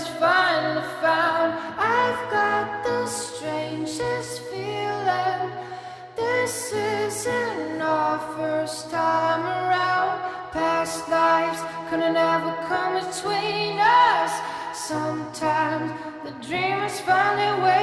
is finally found. I've got the strangest feeling. This isn't our first time around. Past lives couldn't ever come between us. Sometimes the dream is finally waking